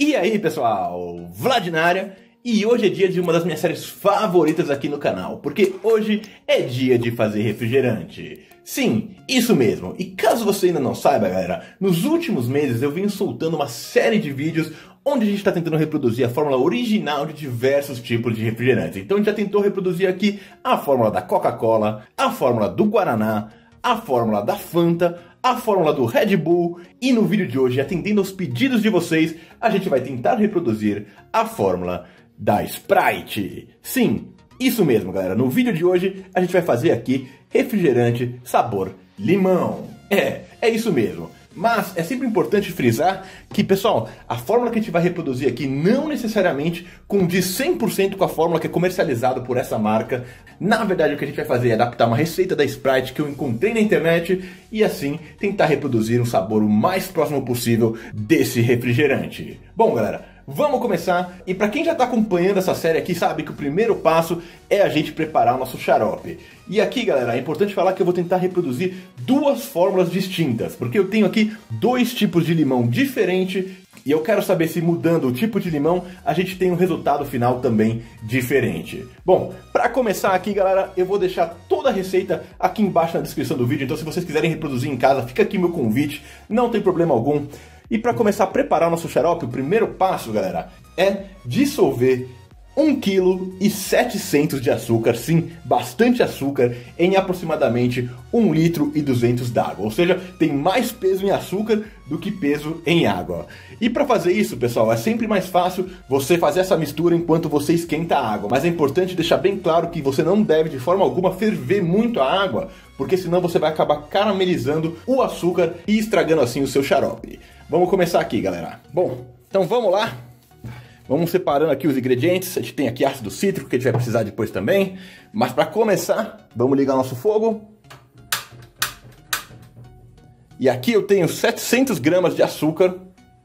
E aí pessoal, Vlad na área, e hoje é dia de uma das minhas séries favoritas aqui no canal, porque hoje é dia de fazer refrigerante. Sim, isso mesmo, e caso você ainda não saiba galera, nos últimos meses eu venho soltando uma série de vídeos onde a gente está tentando reproduzir a fórmula original de diversos tipos de refrigerantes. Então a gente já tentou reproduzir aqui a fórmula da Coca-Cola, a fórmula do Guaraná, a fórmula da Fanta, a fórmula do Red Bull, e no vídeo de hoje, atendendo aos pedidos de vocês, a gente vai tentar reproduzir a fórmula da Sprite. Sim, isso mesmo galera, no vídeo de hoje a gente vai fazer aqui refrigerante sabor limão. É isso mesmo. Mas é sempre importante frisar que, pessoal, a fórmula que a gente vai reproduzir aqui não necessariamente condiz 100% com a fórmula que é comercializada por essa marca. Na verdade, o que a gente vai fazer é adaptar uma receita da Sprite que eu encontrei na internet e assim tentar reproduzir um sabor o mais próximo possível desse refrigerante. Bom, galera, vamos começar, e para quem já está acompanhando essa série aqui sabe que o primeiro passo é a gente preparar o nosso xarope. E aqui galera, é importante falar que eu vou tentar reproduzir duas fórmulas distintas, porque eu tenho aqui dois tipos de limão diferentes e eu quero saber se mudando o tipo de limão a gente tem um resultado final também diferente. Bom, para começar aqui galera, eu vou deixar toda a receita aqui embaixo na descrição do vídeo, então se vocês quiserem reproduzir em casa, fica aqui meu convite, não tem problema algum. E para começar a preparar o nosso xarope, o primeiro passo, galera, é dissolver 1,7 kg de açúcar, sim, bastante açúcar, em aproximadamente 1,2 litro d'água. Ou seja, tem mais peso em açúcar do que peso em água. E para fazer isso, pessoal, é sempre mais fácil você fazer essa mistura enquanto você esquenta a água. Mas é importante deixar bem claro que você não deve, de forma alguma, ferver muito a água, porque senão você vai acabar caramelizando o açúcar e estragando assim o seu xarope. Vamos começar aqui, galera. Bom, então vamos lá. Vamos separando aqui os ingredientes. A gente tem aqui ácido cítrico, que a gente vai precisar depois também. Mas para começar, vamos ligar nosso fogo. E aqui eu tenho 700 gramas de açúcar.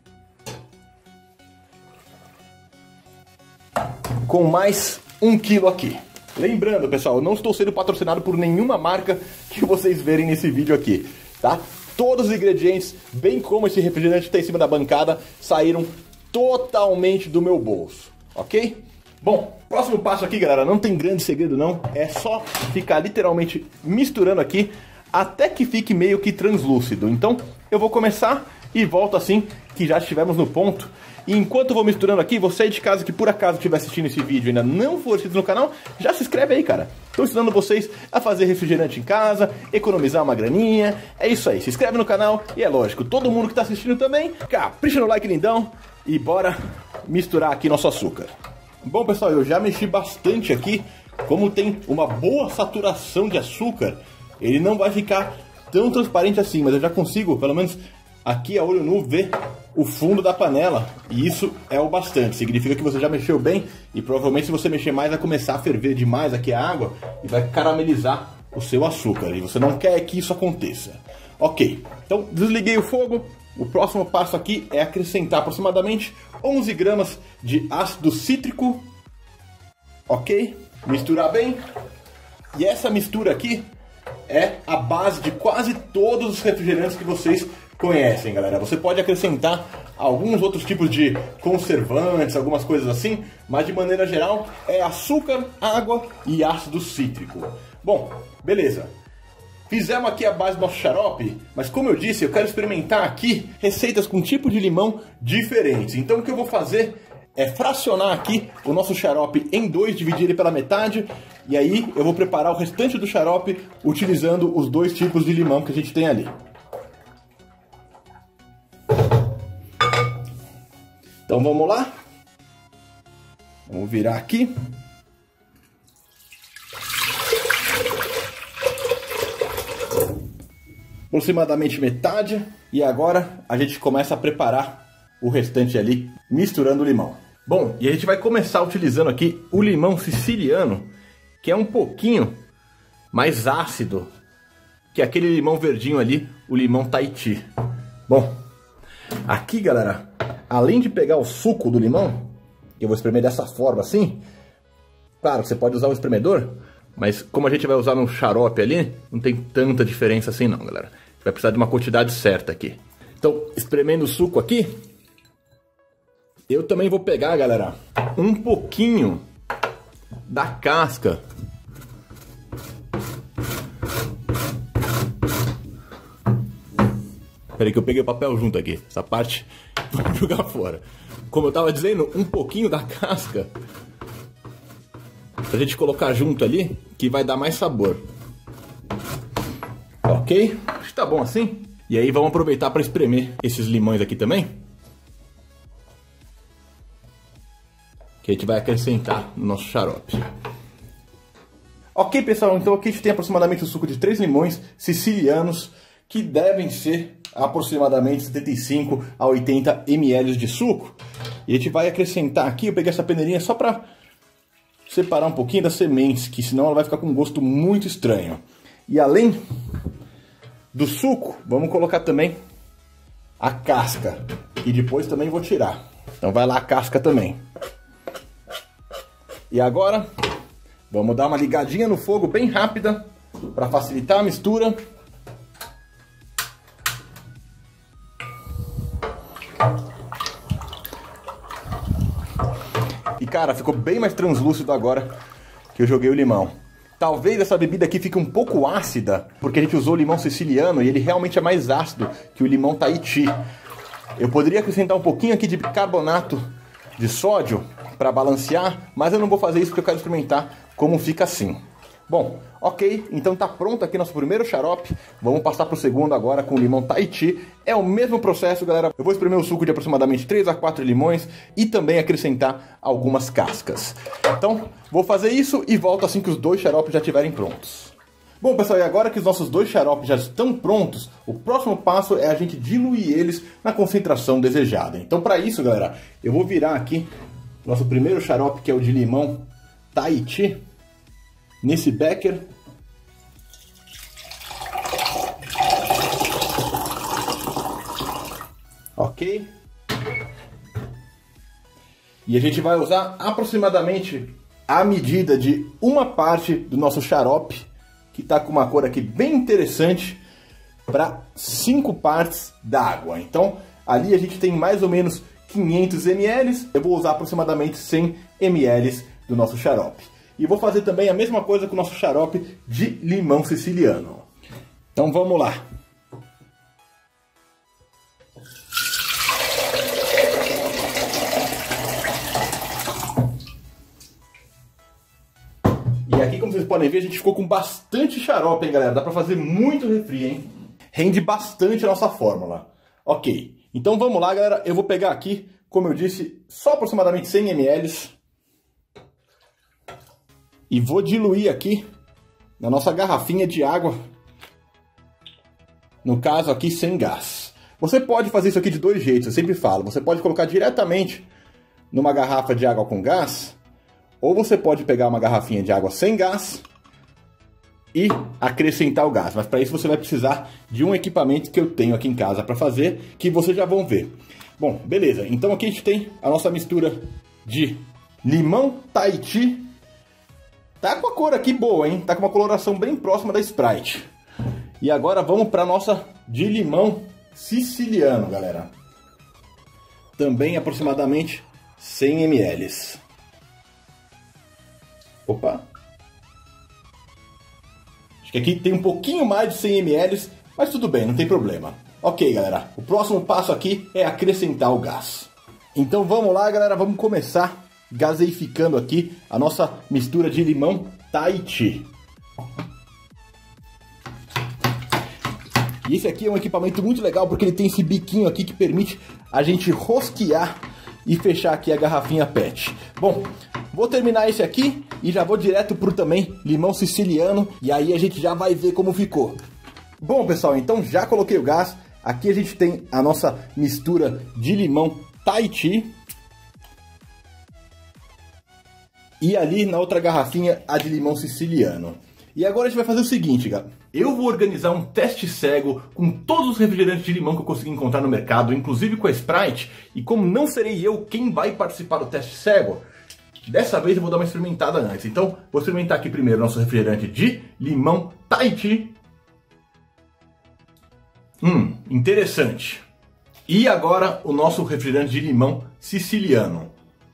Com mais 1 kg aqui. Lembrando, pessoal, eu não estou sendo patrocinado por nenhuma marca que vocês verem nesse vídeo aqui, tá? Todos os ingredientes, bem como esse refrigerante que está em cima da bancada, saíram totalmente do meu bolso, ok? Bom, próximo passo aqui, galera, não tem grande segredo não, é só ficar literalmente misturando aqui até que fique meio que translúcido. Então, eu vou começar e volto assim que já estivermos no ponto. E enquanto eu vou misturando aqui, você aí de casa que por acaso estiver assistindo esse vídeo e ainda não for inscrito no canal, já se inscreve aí, cara. Estou ensinando vocês a fazer refrigerante em casa, economizar uma graninha. É isso aí, se inscreve no canal e é lógico, todo mundo que está assistindo também, capricha no like lindão e bora misturar aqui nosso açúcar. Bom, pessoal, eu já mexi bastante aqui. Como tem uma boa saturação de açúcar, ele não vai ficar tão transparente assim, mas eu já consigo, pelo menos aqui a olho nu, ver o fundo da panela, e isso é o bastante, significa que você já mexeu bem, e provavelmente se você mexer mais vai começar a ferver demais aqui a água, e vai caramelizar o seu açúcar, e você não quer que isso aconteça. Ok, então desliguei o fogo, o próximo passo aqui é acrescentar aproximadamente 11 gramas de ácido cítrico, ok, misturar bem, e essa mistura aqui é a base de quase todos os refrigerantes que vocês conhecem, galera. Você pode acrescentar alguns outros tipos de conservantes, algumas coisas assim, mas de maneira geral é açúcar, água e ácido cítrico. Bom, beleza. Fizemos aqui a base do nosso xarope, mas como eu disse, eu quero experimentar aqui receitas com tipo de limão diferentes. Então o que eu vou fazer é fracionar aqui o nosso xarope em dois, dividir ele pela metade, e aí eu vou preparar o restante do xarope utilizando os dois tipos de limão que a gente tem ali. Então vamos lá, vamos virar aqui. Aproximadamente metade, e agora a gente começa a preparar o restante ali, misturando o limão. Bom, e a gente vai começar utilizando aqui o limão siciliano, que é um pouquinho mais ácido que aquele limão verdinho ali, o limão Tahiti. Bom, aqui galera, além de pegar o suco do limão, que eu vou espremer dessa forma assim, claro, você pode usar um espremedor, mas como a gente vai usar no xarope ali, não tem tanta diferença assim não, galera. A gente vai precisar de uma quantidade certa aqui. Então, espremendo o suco aqui, eu também vou pegar, galera, um pouquinho da casca Peraí que eu peguei o papel junto aqui. Essa parte vou jogar fora. Como eu tava dizendo, um pouquinho da casca pra gente colocar junto ali, que vai dar mais sabor. Ok? Acho que tá bom assim. E aí vamos aproveitar para espremer esses limões aqui também, que a gente vai acrescentar no nosso xarope. Ok, pessoal, então aqui a gente tem aproximadamente o suco de 3 limões sicilianos, que devem ser aproximadamente 75 a 80 ml de suco. E a gente vai acrescentar aqui, eu peguei essa peneirinha só para separar um pouquinho das sementes, que senão ela vai ficar com um gosto muito estranho. E além do suco, vamos colocar também a casca, e depois também vou tirar. Então vai lá a casca também. E agora vamos dar uma ligadinha no fogo bem rápida para facilitar a mistura. E cara, ficou bem mais translúcido agora que eu joguei o limão. Talvez essa bebida aqui fique um pouco ácida, porque a gente usou o limão siciliano e ele realmente é mais ácido que o limão Tahiti. Eu poderia acrescentar um pouquinho aqui de bicarbonato de sódio para balancear, mas eu não vou fazer isso porque eu quero experimentar como fica assim. Bom, ok, então tá pronto aqui nosso primeiro xarope. Vamos passar pro segundo agora com o limão Tahiti. É o mesmo processo, galera. Eu vou espremer o suco de aproximadamente 3 a 4 limões e também acrescentar algumas cascas. Então, vou fazer isso e volto assim que os dois xaropes já estiverem prontos. Bom, pessoal, e agora que os nossos dois xaropes já estão prontos, o próximo passo é a gente diluir eles na concentração desejada. Então, para isso, galera, eu vou virar aqui nosso primeiro xarope, que é o de limão Tahiti, nesse becker. Ok? E a gente vai usar aproximadamente a medida de uma parte do nosso xarope, que está com uma cor aqui bem interessante, para 5 partes d'água. Então, ali a gente tem mais ou menos 500 ml. Eu vou usar aproximadamente 100 ml do nosso xarope. E vou fazer também a mesma coisa com o nosso xarope de limão siciliano. Então vamos lá. E aqui, como vocês podem ver, a gente ficou com bastante xarope, hein, galera? Dá pra fazer muito refri, hein? Rende bastante a nossa fórmula. Ok, então vamos lá, galera. Eu vou pegar aqui, como eu disse, só aproximadamente 100 ml. E vou diluir aqui na nossa garrafinha de água, no caso aqui sem gás. Você pode fazer isso aqui de dois jeitos, eu sempre falo. Você pode colocar diretamente numa garrafa de água com gás, ou você pode pegar uma garrafinha de água sem gás e acrescentar o gás. Mas para isso você vai precisar de um equipamento que eu tenho aqui em casa para fazer, que vocês já vão ver. Bom, beleza. Então aqui a gente tem a nossa mistura de limão Tahiti. Tá com a cor aqui boa, hein? Tá com uma coloração bem próxima da Sprite. E agora vamos para nossa de limão siciliano, galera. Também aproximadamente 100 ml. Opa! Acho que aqui tem um pouquinho mais de 100 ml, mas tudo bem, não tem problema. Ok, galera. O próximo passo aqui é acrescentar o gás. Então vamos lá, galera. Vamos começar gaseificando aqui a nossa mistura de limão Tahiti. E esse aqui é um equipamento muito legal porque ele tem esse biquinho aqui que permite a gente rosquear e fechar aqui a garrafinha PET. Bom, vou terminar esse aqui e já vou direto pro também limão siciliano e aí a gente já vai ver como ficou. Bom, pessoal, então já coloquei o gás. Aqui a gente tem a nossa mistura de limão Tahiti. E ali na outra garrafinha a de limão siciliano. E agora a gente vai fazer o seguinte, galera. Eu vou organizar um teste cego com todos os refrigerantes de limão que eu consegui encontrar no mercado, inclusive com a Sprite. E como não serei eu quem vai participar do teste cego, dessa vez eu vou dar uma experimentada antes. Então vou experimentar aqui primeiro o nosso refrigerante de limão Tahiti. Interessante. E agora o nosso refrigerante de limão siciliano.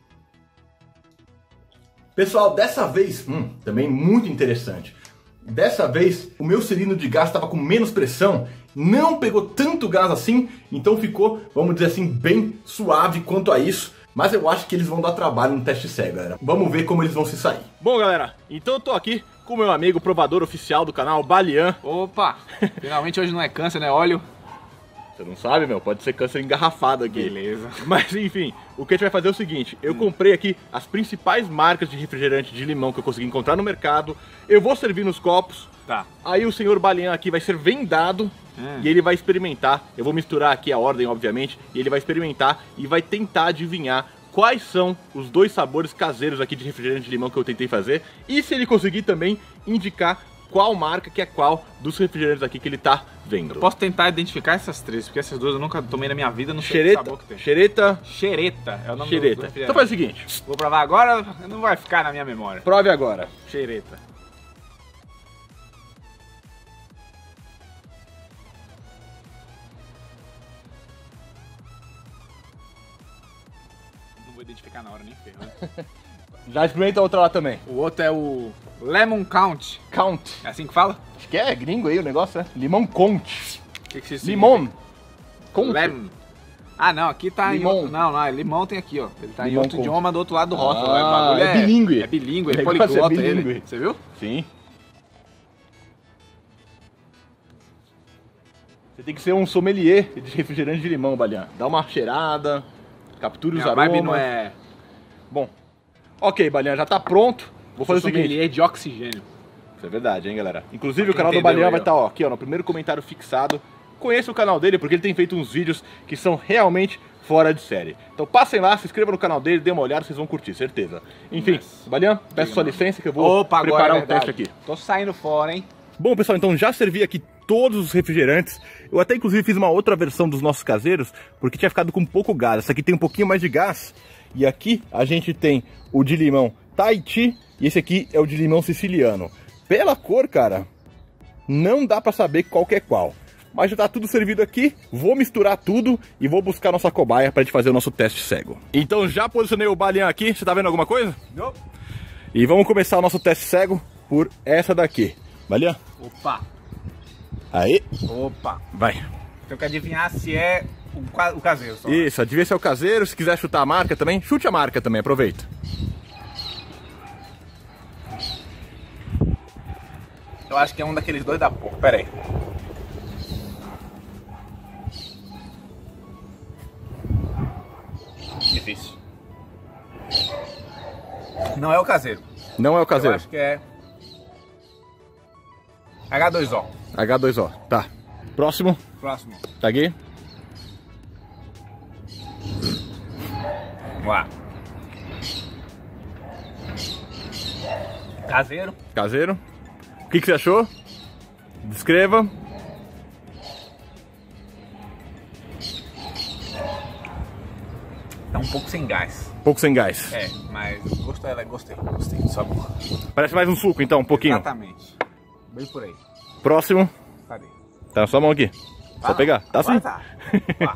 Pessoal, dessa vez, também muito interessante. Dessa vez, o meu cilindro de gás estava com menos pressão, não pegou tanto gás assim, então ficou, vamos dizer assim, bem suave quanto a isso. Mas eu acho que eles vão dar trabalho no teste cego, galera. Vamos ver como eles vão se sair. Bom, galera, então eu tô aqui com o meu amigo provador oficial do canal, Balian. Opa, finalmente hoje não é câncer, né? Óleo. Você não sabe, meu, pode ser câncer engarrafado aqui. Beleza. Mas enfim, o que a gente vai fazer é o seguinte, eu comprei aqui as principais marcas de refrigerante de limão que eu consegui encontrar no mercado. Eu vou servir nos copos. Tá. Aí o senhor Balian aqui vai ser vendado e ele vai experimentar. Eu vou misturar aqui a ordem, obviamente, e ele vai experimentar e vai tentar adivinhar quais são os dois sabores caseiros aqui de refrigerante de limão que eu tentei fazer. E se ele conseguir também indicar qual marca que é qual dos refrigerantes aqui que ele tá vendo. Eu posso tentar identificar essas três, porque essas duas eu nunca tomei na minha vida, não sei Xereta, o sabor que tem. Xereta. Xereta é o nome do refrigerante. Então faz o seguinte. Vou provar agora, não vai ficar na minha memória. Prove agora. Xereta. Não vou identificar na hora, nem ferro, né? Já experimenta a outra lá também. O outro é o Lemon Count. Count. É assim que fala? Acho que é gringo aí o negócio, né? Limão Conte. O que isso Limão. Conte. Lemon. Ah, não, aqui tá limão. em outro... Não, limão tem aqui, ó. Ele tá Limão em outro Conte. idioma do outro lado do rótulo. Ah, O bagulho é bilíngue. É bilíngue, O ele negócio poliglota é bilíngue. ele. Você viu? Sim. Você tem que ser um sommelier de refrigerante de limão, Balian. Dá uma cheirada, capture os Minha aromas. vibe não é... Bom, ok, Balian, já tá pronto. Vou fazer o seguinte. Sommelier de oxigênio. Isso é verdade, hein, galera? Inclusive o Quem canal do entendeu Balian aí, vai ó. estar aqui, ó, no primeiro comentário fixado. Conheça o canal dele porque ele tem feito uns vídeos que são realmente fora de série. Então passem lá, se inscrevam no canal dele, dê uma olhada, vocês vão curtir, certeza. Enfim, Balian, peço sua licença que eu vou preparar um teste aqui. Tô saindo fora, hein? Bom, pessoal, então já servi aqui todos os refrigerantes. Eu até inclusive fiz uma outra versão dos nossos caseiros, porque tinha ficado com pouco gás. Essa aqui tem um pouquinho mais de gás. E aqui a gente tem o de limão Tahiti e esse aqui é o de limão siciliano. Pela cor, cara, não dá pra saber qual que é qual. Mas já tá tudo servido aqui, vou misturar tudo e vou buscar nossa cobaia pra gente fazer o nosso teste cego. Então já posicionei o Balian aqui, você tá vendo alguma coisa? Não. E vamos começar o nosso teste cego por essa daqui. Balian? Opa. Aí. Opa. Vai. Tenho que adivinhar se é o caseiro só. Isso, adivinha se é o caseiro, se quiser chutar a marca também, chute a marca também, aproveita. Eu acho que é um daqueles dois da porra. Pera aí. Difícil. Não é o caseiro. Não é o Eu caseiro. acho que é H2O. H2O, tá. Próximo, Próximo. tá aqui. Vamos lá. Caseiro. Caseiro. O que você achou? Descreva. Tá um pouco sem gás. Pouco sem gás. É, mas gostei do sabor. Parece mais um suco então, um pouquinho. Exatamente. Bem por aí. Próximo. Cadê? Tá na sua mão aqui. Só pegar. Tá assim? Tá. Tá.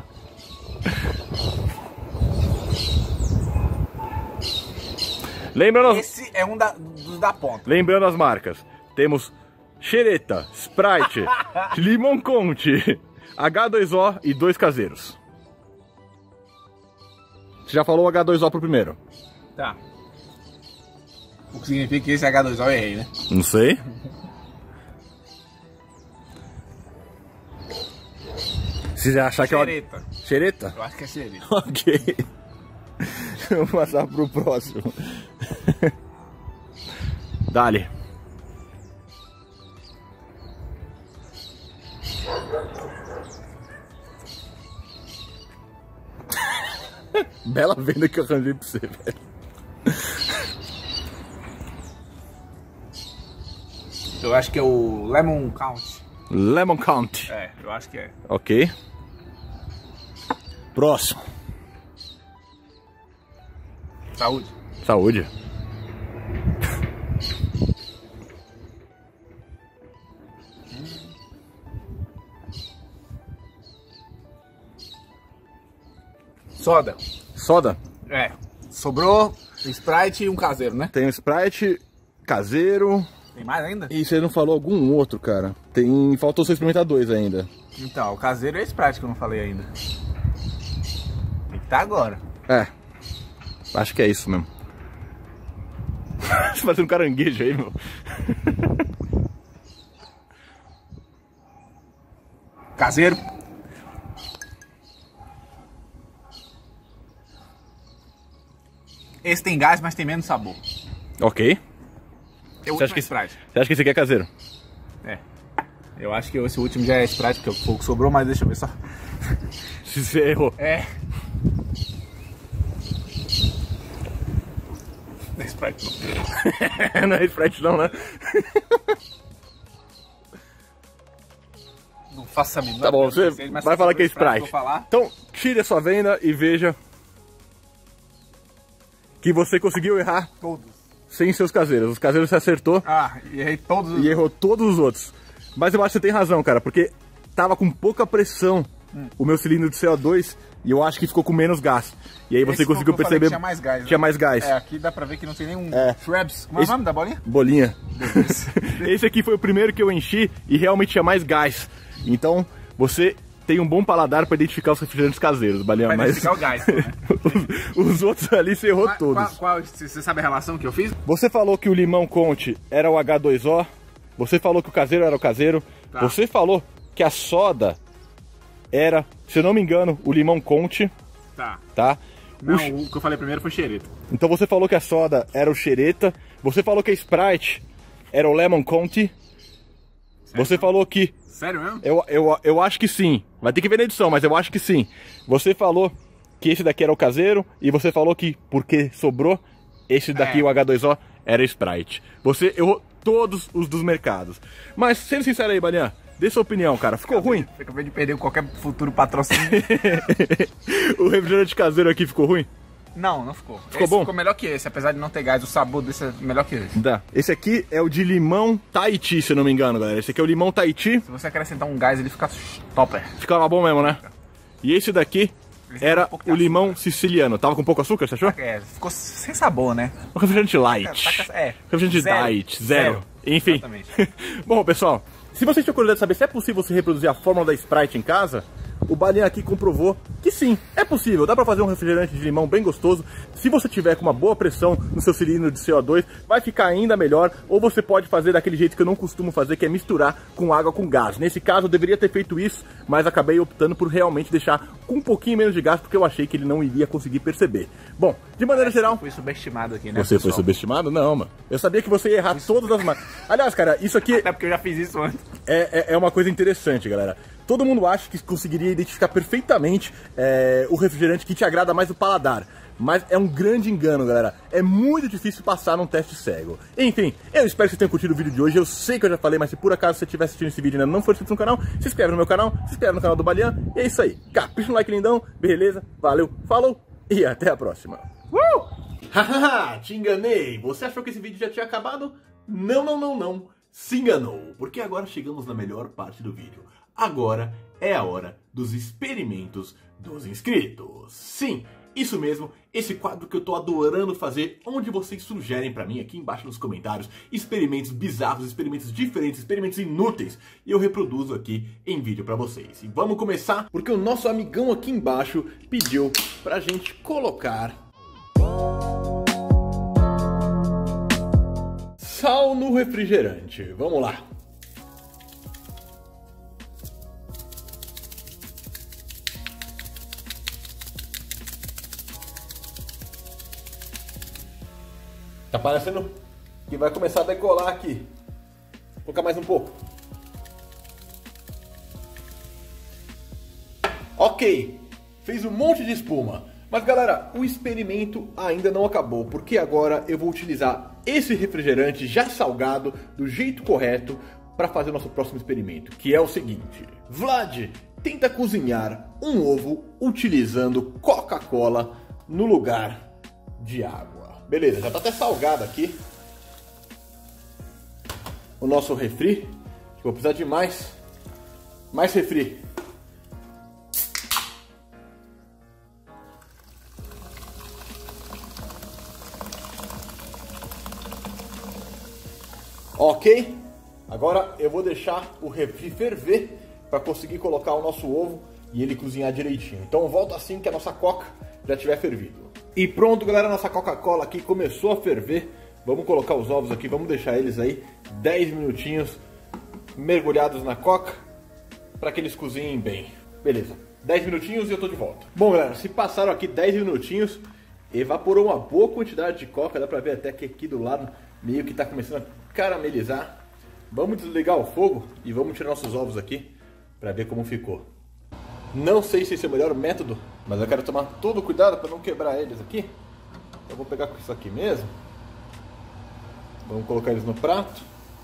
Lembrando, Esse é um dos da ponta. lembrando as marcas. Temos Xereta, Sprite, Limão Conte, H2O e 2 caseiros. Você já falou o H2O pro primeiro? Tá. O que significa que esse H2O eu errei, né? Não sei. Se você achar que é Xereta. uma... Xereta? Eu acho que é xereta. Ok. Vamos passar pro próximo. Dale. Bela venda que eu arranjei pra você, velho. Eu acho que é o Lemon Count. Lemon Count. É, eu acho que é. Ok. Próximo. Saúde. Saúde. Soda. Soda. É, sobrou Sprite e um caseiro, né? Tem um Sprite caseiro. Tem mais ainda? E você não falou algum outro, cara? Tem... Faltou só experimentar 2 ainda. Então, o caseiro e a Sprite que eu não falei ainda. Tem que estar agora. É. Acho que é isso mesmo. Você fazendo um caranguejo aí, meu. Caseiro. Esse tem gás, mas tem menos sabor. Ok. Eu Você acha que Sprite. Você acha que esse aqui é caseiro? É. Eu acho que esse último já é Sprite, porque foi o que sobrou, mas deixa eu ver só. Se você errou. É. Não é Sprite não. Não é Sprite não, né? Não faça a menor. Tá bom, você vai falar que é Sprite. Vou falar. Então, tire a sua venda e veja que você conseguiu errar Todos. sem seus caseiros. Os caseiros você acertou Ah, e errei todos os... e errou todos os outros. Mas eu acho que você tem razão, cara, porque tava com pouca pressão o meu cilindro de CO2 e eu acho que ficou com menos gás. E aí você Esse conseguiu foi o que eu falei perceber que tinha mais gás, né? Tinha mais gás. É, aqui dá pra ver que não tem nenhum É. Shrebs. Como é o nome da bolinha? Bolinha. Esse aqui foi o primeiro que eu enchi e realmente tinha mais gás. Então, você tem um bom paladar para identificar os refrigerantes caseiros, Balinha. Pra Mas identificar o gás, né? os outros ali você errou todos. Você sabe a relação que eu fiz? Você falou que o limão Conte era o H2O. Você falou que o caseiro era o caseiro. Tá. Você falou que a soda era, se eu não me engano, o limão Conte, Tá. tá? Não, o que eu falei primeiro foi xereta. Então você falou que a soda era o xereta. Você falou que a Sprite era o Lemon Conte. Você falou que... Sério mesmo? Eu acho que sim. Vai ter que ver na edição, mas eu acho que sim. Você falou que esse daqui era o caseiro. E você falou que, porque sobrou, esse daqui, o H2O, era Sprite. Você errou todos os dos mercados. Mas, sendo sincero aí, Balinha, dê sua opinião, cara. Ficou ruim? Acabei de perder qualquer futuro patrocínio. O refrigerante caseiro aqui ficou ruim? Não, não ficou. Ficou bom? Ficou melhor que esse, apesar de não ter gás. O sabor desse é melhor que esse. Dá. Esse aqui é o de limão Tahiti, se eu não me engano, galera. Esse aqui é o limão Tahiti. Se você acrescentar um gás, ele fica topper. Ficava bom mesmo, né? E esse daqui Esse tem era um pouco de o limão açúcar. siciliano. Tava com pouco açúcar, você achou? É, ficou sem sabor, né? Um refrigerante light. É. Refrigerante Zero. diet, zero. Enfim. Exatamente. Bom, pessoal, se vocês tinham curiosidade de saber se é possível você reproduzir a fórmula da Sprite em casa, o Balinha aqui comprovou que sim, é possível. Dá pra fazer um refrigerante de limão bem gostoso. Se você tiver com uma boa pressão no seu cilindro de CO2, vai ficar ainda melhor. Ou você pode fazer daquele jeito que eu não costumo fazer, que é misturar com água com gás. Nesse caso, eu deveria ter feito isso, mas acabei optando por realmente deixar com um pouquinho menos de gás, porque eu achei que ele não iria conseguir perceber. Bom, de maneira geral... Foi subestimado aqui, né, Você foi pessoal? subestimado? Não, mano. Eu sabia que você ia errar todas as marcas. Aliás, cara, isso aqui Até porque eu já fiz isso antes. é uma coisa interessante, galera. Todo mundo acha que conseguiria identificar perfeitamente o refrigerante que te agrada mais o paladar. Mas é um grande engano, galera. É muito difícil passar num teste cego. Enfim, eu espero que vocês tenham curtido o vídeo de hoje. Eu sei que eu já falei, mas se por acaso você estiver assistindo esse vídeo e ainda não for inscrito no canal, se inscreve no meu canal, se inscreve no canal do Balinha. E é isso aí. Capricha no like lindão. Beleza? Valeu, falou e até a próxima. Hahaha, te enganei. Você achou que esse vídeo já tinha acabado? Não, não, não, não. Se enganou, porque agora chegamos na melhor parte do vídeo. Agora é a hora dos experimentos dos inscritos. Sim, isso mesmo, esse quadro que eu tô adorando fazer, onde vocês sugerem pra mim aqui embaixo nos comentários experimentos bizarros, experimentos diferentes, experimentos inúteis, e eu reproduzo aqui em vídeo pra vocês. E vamos começar, porque o nosso amigão aqui embaixo pediu pra gente colocar sal no refrigerante. Vamos lá. Tá parecendo que vai começar a decolar aqui. Vou colocar mais um pouco. Ok, fez um monte de espuma. Mas galera, o experimento ainda não acabou, porque agora eu vou utilizar esse refrigerante já salgado do jeito correto para fazer o nosso próximo experimento, que é o seguinte. Vlad tenta cozinhar um ovo utilizando Coca-Cola no lugar de água. Beleza, já tá até salgado aqui o nosso refri. Vou precisar de mais refri. Ok? Agora eu vou deixar o refri ferver para conseguir colocar o nosso ovo e ele cozinhar direitinho. Então eu volto assim que a nossa coca já tiver fervido. E pronto, galera, nossa Coca-Cola aqui começou a ferver. Vamos colocar os ovos aqui, vamos deixar eles aí 10 minutinhos mergulhados na coca para que eles cozinhem bem. Beleza, 10 minutinhos e eu tô de volta. Bom, galera, se passaram aqui 10 minutinhos, evaporou uma boa quantidade de coca, dá pra ver até que aqui do lado meio que tá começando a caramelizar. Vamos desligar o fogo e vamos tirar nossos ovos aqui para ver como ficou. Não sei se esse é o melhor método, mas eu quero tomar todo cuidado para não quebrar eles aqui. Eu vou pegar com isso aqui mesmo. Vamos colocar eles no prato.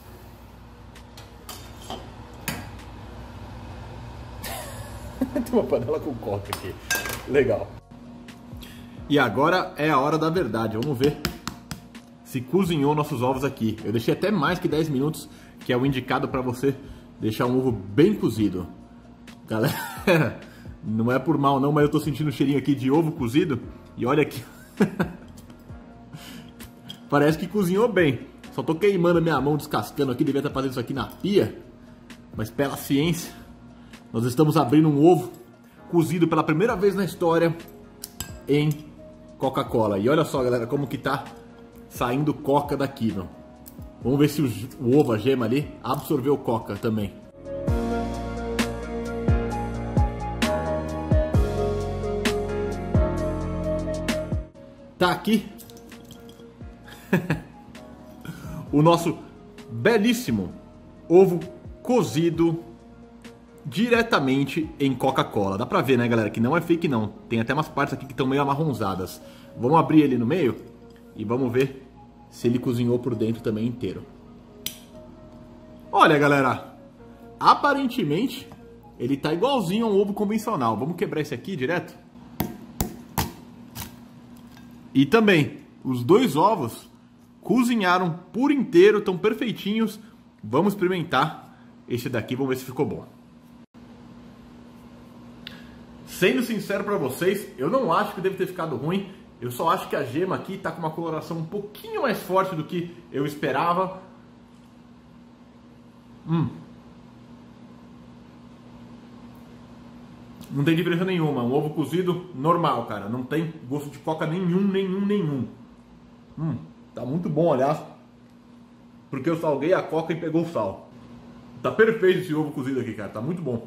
Tem uma panela com coca aqui. Legal. E agora é a hora da verdade. Vamos ver se cozinhou nossos ovos aqui. Eu deixei até mais que 10 minutos, que é o indicado para você deixar um ovo bem cozido. Galera, não é por mal não, mas eu tô sentindo um cheirinho aqui de ovo cozido. E olha aqui. Parece que cozinhou bem. Só tô queimando a minha mão, descascando aqui. Devia estar fazendo isso aqui na pia. Mas pela ciência, nós estamos abrindo um ovo cozido pela primeira vez na história em Coca-Cola. E olha só, galera, como que tá saindo coca daqui, meu. Vamos ver se o ovo, a gema ali, absorveu coca também. Tá aqui o nosso belíssimo ovo cozido diretamente em Coca-Cola. Dá pra ver, né, galera, que não é fake não. Tem até umas partes aqui que estão meio amarronzadas. Vamos abrir ele no meio e vamos ver se ele cozinhou por dentro também inteiro. Olha, galera, aparentemente ele tá igualzinho a um ovo convencional. Vamos quebrar esse aqui direto. E também, os dois ovos cozinharam por inteiro, estão perfeitinhos. Vamos experimentar esse daqui, vamos ver se ficou bom. Sendo sincero para vocês, eu não acho que deve ter ficado ruim. Eu só acho que a gema aqui está com uma coloração um pouquinho mais forte do que eu esperava. Não tem diferença nenhuma, um ovo cozido normal, cara. Não tem gosto de coca nenhum. Tá muito bom, aliás. Porque eu salguei a coca e pegou o sal. Tá perfeito esse ovo cozido aqui, cara. Tá muito bom.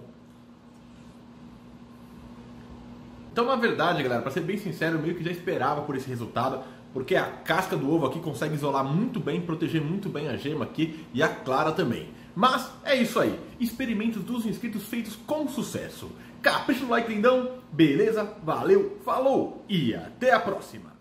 Então, na verdade, galera, pra ser bem sincero, eu meio que já esperava por esse resultado. Porque a casca do ovo aqui consegue isolar muito bem, proteger muito bem a gema aqui e a clara também. Mas é isso aí. Experimentos dos inscritos feitos com sucesso. Capricha no like, lindão. Beleza? Valeu, falou e até a próxima.